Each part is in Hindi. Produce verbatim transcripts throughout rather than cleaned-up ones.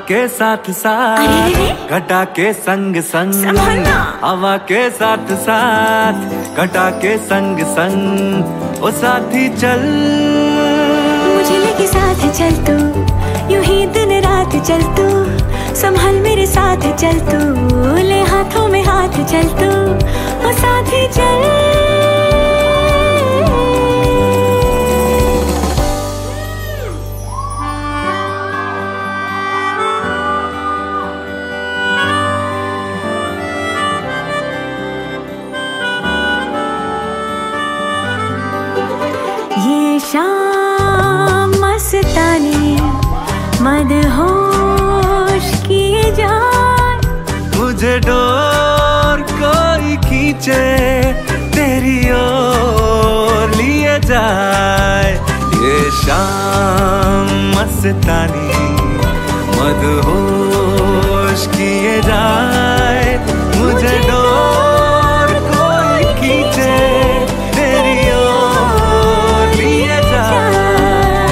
के साथ साथ घटा के संग संग, हवा के साथ साथ घटा के संग संग। ओ साथी चल मुझे लेके साथ चल तू, यूं ही दिन रात चल तू, संभल मेरे साथ चल तू, ले हाथों में हाथ चल तू। ओ साथी चल ये शाम मस्तानी मदहोश किए जाए, मुझे डोर कोई खींचे तेरी ओर लिए जाए। ये शाम मस्तानी मदहोश किए जाए, मुझे डोर कोई खींचे तेरी ओर लिए जाए।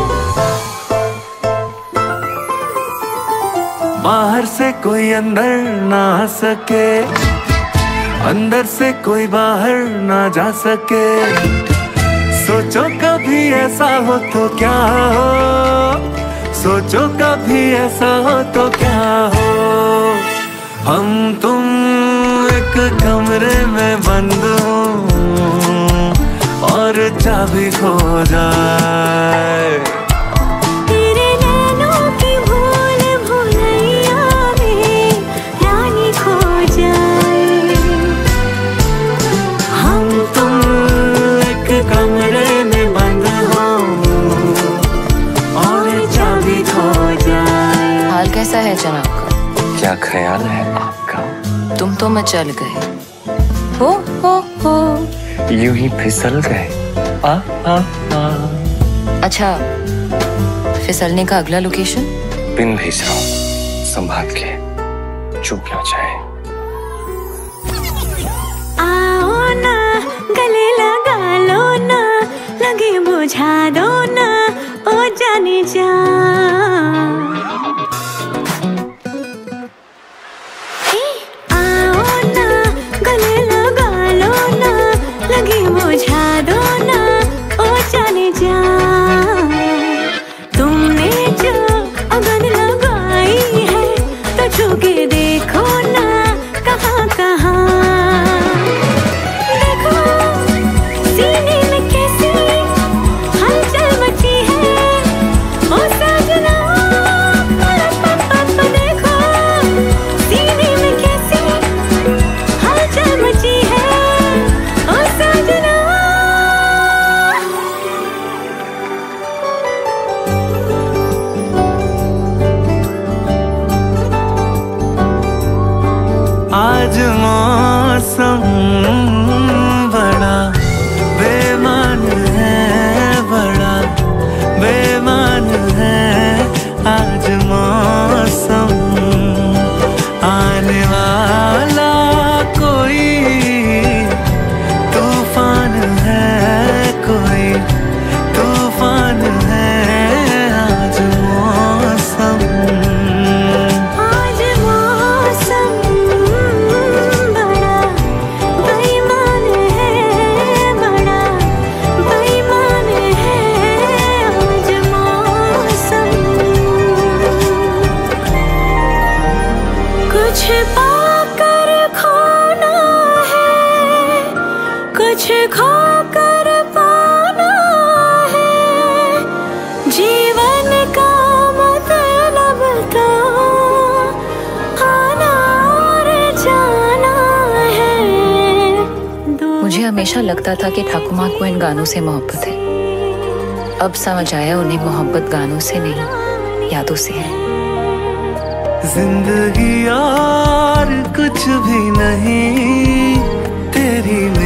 बाहर से कोई अंदर ना आ सके, अंदर से कोई बाहर ना जा सके। सोचो कभी ऐसा हो तो क्या हो, सोचो कभी ऐसा हो तो क्या हो। हम तुम एक कमरे में बंद हो और चाबी खो जाए। तेरे नैनों की भूल भुलैया में रानी खो जाए। हम तुम एक कमरे में बंद हो और चाबी खो जाए। हाल कैसा है जनाब का? क्या ख्याल है आपका? तुम तो मचल गए हो हो हो, यूं ही फिसल गए। आ आ आ। अच्छा, फिसलने का अगला लोकेशन? पिन भेज रहा हूँ, संभाल के, चूक ना जाए। आओ ना गले लगा लो ना, लगे बुझा दो ना ओ जाने जा। आओ ना गले लगा लो ना, लगे बुझा दो ना ओ जाने जा। तुमने जो अगन लगाई है तो छू के देखो ना कहाँ कहाँ। देखो सीने में कैसी हलचल मची है ओ सजना। देखो सीने में कैसी हलचल मची है ओ सजना। आज मौसम बड़ा बेमान है, बड़ा बेमान है। आज मौसम आने वाला कोई तूफान है, कोई तूफान है। आज मौसम आज मौसम बड़ा बेईमान है, बड़ा बेईमान है। आज मौसम कुछ पाकर खोना है, कुछ खोकर पाना है। जीवन का मतलब तो आना और जाना है। मुझे हमेशा लगता था कि ठाकुमा को इन गानों से मोहब्बत है। अब समझ आया उन्हें मोहब्बत गानों से नहीं, यादों से है। जिंदगी और कुछ भी नहीं, तेरी